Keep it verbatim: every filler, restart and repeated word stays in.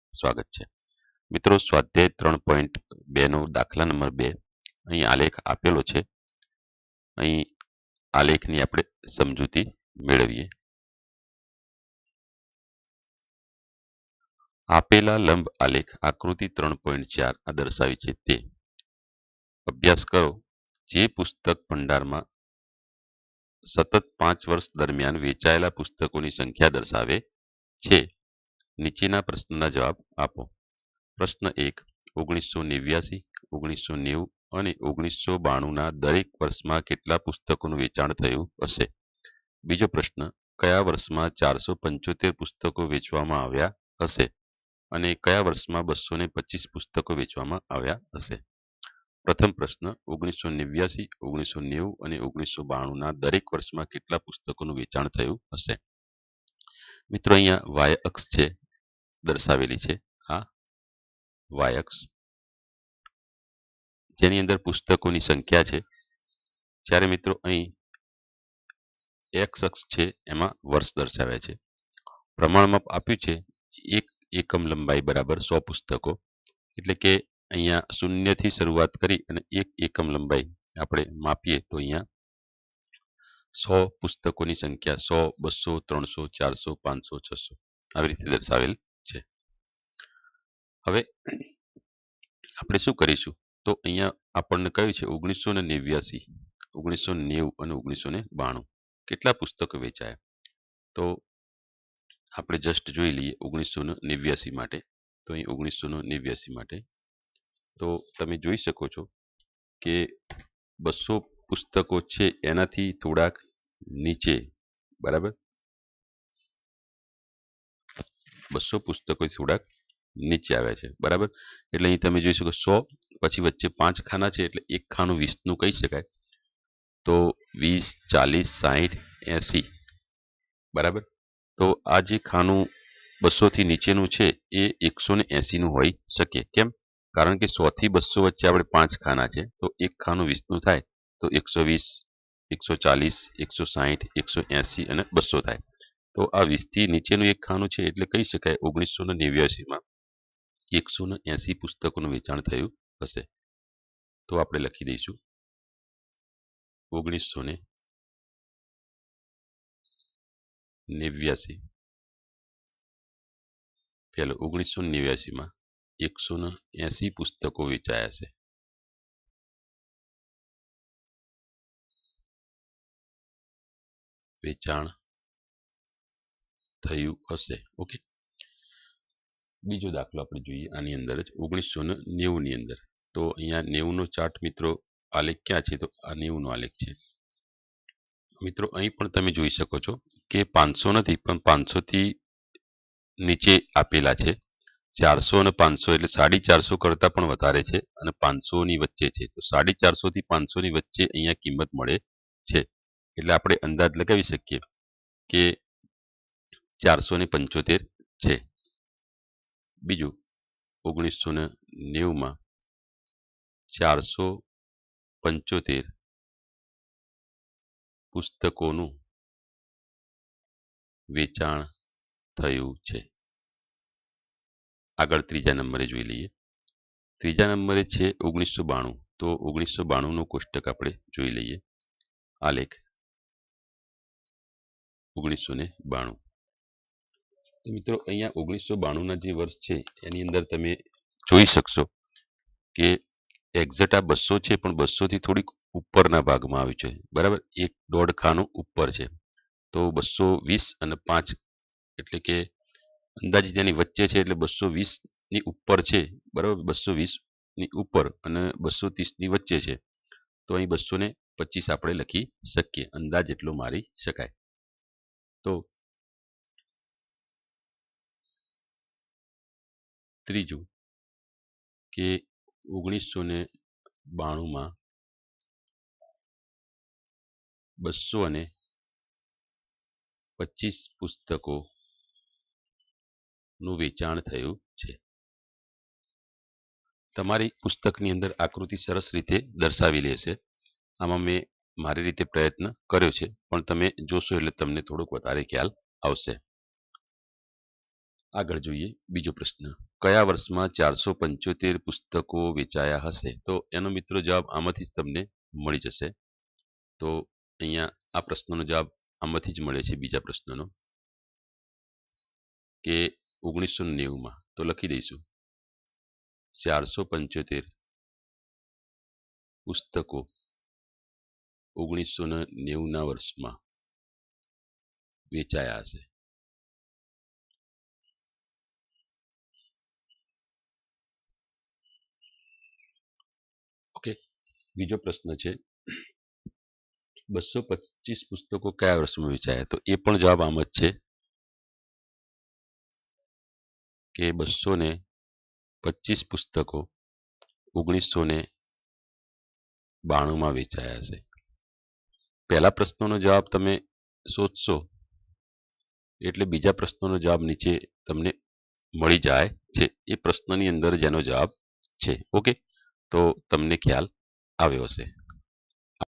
સ્વાગત છે મિત્રો। સ્વાધ્યાય ત્રણ પોઈન્ટ બે નો દાખલા નંબર બે અહીં આલેખ આપેલો છે। અહીં આલેખની આપણે સમજૂતી મેળવીએ। આપેલા લંબ આલેખ આકૃતિ ત્રણ પોઈન્ટ ચાર આ દર્શાવી છે તે અભ્યાસ કરો। જે પુસ્તક ભંડારમાં સતત પાંચ વર્ષ દરમિયાન વેચાયેલા પુસ્તકોની સંખ્યા દર્શાવે છે। નીચેના પ્રશ્નના જવાબ આપો। પ્રશ્ન એક, ઓગણીસો નેવ્યાસી, ઓગણીસો નેવું અને ઓગણીસો બાણું ના દરેક વર્ષમાં કેટલા પુસ્તકોનું વેચાણ થયું હશે? બીજો પ્રશ્ન, કયા વર્ષમાં ચારસો પંચોતેર પુસ્તકો વેચવામાં આવ્યા હશે અને કયા વર્ષમાં બસો ને પચીસ પુસ્તકો વેચવામાં આવ્યા હશે? પ્રથમ પ્રશ્ન, ઓગણીસો નેવ્યાસી, ઓગણીસો નેવું અને ઓગણીસો બાણું ના દરેક વર્ષમાં કેટલા પુસ્તકોનું વેચાણ થયું હશે? મિત્રો અહીંયા વાય અક્ષ છે દર્શાવેલી છે, આ વાય અક્ષ જેની અંદર પુસ્તકોની સંખ્યા છે, જ્યારે મિત્રો અહીં એક્સ અક્ષ છે એમાં વર્ષ દર્શાવ્યા છે। પ્રમાણમાપ આપ્યું છે એક એકમ લંબાઈ બરાબર સો પુસ્તકો, એટલે કે અહીંયા શૂન્ય થી શરૂઆત કરી અને એક એકમ લંબાઈ આપણે માપીએ તો અહીંયા સો પુસ્તકોની સંખ્યા સો, બસો, ત્રણસો, ચારસો, પાંચસો, છસો આવી રીતે દર્શાવેલ છે। હવે આપણે શું કરીશું તો અહીંયા આપણને કહ્યું છે ઓગણીસો ને નેવ્યાસી, ઓગણીસો નેવું અને ઓગણીસો ને બાણું કેટલા પુસ્તકો વેચાયા, તો આપણે જસ્ટ જોઈ લઈએ ઓગણીસો ને નેવ્યાસી માટે। તો અહીં ઓગણીસો ને નેવ્યાસી માટે તો તમે જોઈ શકો છો કે બસો પુસ્તકો છે એનાથી થોડાક નીચે, બરાબર, બસો પુસ્તકો થોડાક નીચે આવ્યા છે, બરાબર। એટલે અહીં તમે જોઈ શકો સો પછી વચ્ચે પાંચ ખાના છે એટલે એક ખાનું વીસ નું કહી શકાય, તો વીસ, ચાલીસ, સાહીઠ, એસી, બરાબર। તો આ જે ખાનું બસો થી નીચેનું છે એ એકસો ને એસી નું હોઈ શકે, કેમ? કારણ કે સો થી બસો વચ્ચે આપણે પાંચ ખાના છે તો એક ખાનું વીસ નું થાય તો એકસો વીસ, એકસો ચાલીસ, એકસો સાહીઠ, એકસો એસી અને બસો થાય। તો આ વીસ થી નીચેનું એક ખાનું છે એટલે કહી શકાય ઓગણીસો ને નેવ્યાસી માં એકસો ને એસી પુસ્તકોનું વેચાણ થયું હશે। તો આપણે લખી દઈશું ઓગણીસો ને નેવ્યાસી પેલો ઓગણીસો નેવ્યાસી માં એકસો ને એસી પુસ્તકો વેચાયા છે। વેચાણ થયું હશે, ઓકે। બીજો દાખલો આપણે જોઈએ આની અંદર જ ઓગણીસો ને નેવું ની અંદર, તો અહીંયા નેવું નો ચાર્ટ મિત્રો આલેખ ક્યાં છે તો આ નેવું નો આલેખ છે મિત્રો। અહીં પણ તમે જોઈ શકો છો કે પાંચસો નથી પણ પાંચસો થી નીચે આપેલા છે, ચારસો અને પાંચસો એટલે સાડી ચારસો કરતા પણ વધારે છે અને પાંચસો ની વચ્ચે છે, તો સાડી ચારસો થી પાંચસો ની વચ્ચે અહીંયા કિંમત મળે છે, એટલે આપણે અંદાજ લગાવી શકીએ કે ચારસો ને પંચોતેર છે। બીજું ઓગણીસો ને નેવું માં ચારસો પંચોતેર પુસ્તકોનું વેચાણ થયું છે। આગળ ત્રીજા નંબરે જોઈ લઈએ, ત્રીજા નંબરે છે ઓગણીસો બાણું, તો ઓગણીસો બાણું નું કોષ્ટક આપણે જોઈ લઈએ, આલેખ ઓગણીસો ને બાણું। મિત્રો અહીંયા ઓગણીસો બાણું ના જે વર્ષ છે એની અંદર તમે જોઈ શકશો કે એક્ઝેક્ટ આ બસો છે પણ બસો થી થોડીક ઉપરના ભાગમાં આવ્યું છે, બરાબર, એક દોઢ ખાનું ઉપર છે, તો બસો વીસ અને પાંચ એટલે કે અંદાજિત તેની વચ્ચે છે એટલે બસો વીસ ની ઉપર છે, બરાબર, બસો વીસ ની ઉપર અને બસો ત્રીસ ની વચ્ચે છે, તો અહીં બસો ને પચીસ આપણે લખી શકીએ, અંદાજ એટલો મારી શકાય। તો ત્રીજું કે ઓગણીસો ને બાણું માં બસો અને પચીસ પુસ્તકો નું વેચાણ થયું છે। તમારી પુસ્તકની અંદર આકૃતિ સરસ રીતે દર્શાવેલી હશે, આમાં મેં મારી રીતે પ્રયત્ન કર્યો છે પણ તમે જોશો એટલે તમને થોડોક વધારે ખ્યાલ આવશે। આગળ જોઈએ બીજો પ્રશ્ન, કયા વર્ષમાં ચારસો પંચોતેર પુસ્તકો વેચાયા હશે? તો એનો મિત્રો જવાબ આમાંથી જ તમને મળી જશે. તો અહીંયા આ પ્રશ્નનો જવાબ આમાંથી જ મળે છે. બીજા પ્રશ્નનો કે ઓગણીસો નેવું માં, તો લખી દઈશું ચારસો પંચોતેર પુસ્તકો ઓગણીસો નેવું ના વર્ષમાં વેચાયા હશે. ઓકે, બીજો પ્રશ્ન છે બસો પચીસ પુસ્તકો કયા વર્ષમાં વેચાયા? તો એ પણ જવાબ આમ જ છે કે બસો ને પચીસ પુસ્તકો ઓગણીસો ને બાણું માં વેચાયા હશે. પહેલા પ્રશ્નનો જવાબ તમે શોધશો એટલે બીજા પ્રશ્નનો જવાબ નીચે તમને મળી જાય છે. એ પ્રશ્નની અંદર જેનો જવાબ છે. ઓકે, તો તમને ખ્યાલ આવ્યો હશે.